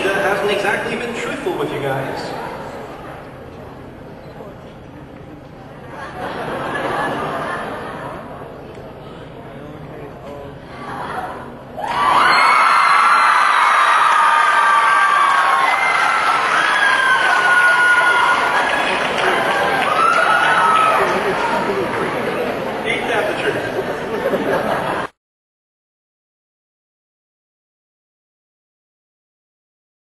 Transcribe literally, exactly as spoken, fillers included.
Leader hasn't exactly been truthful with you guys.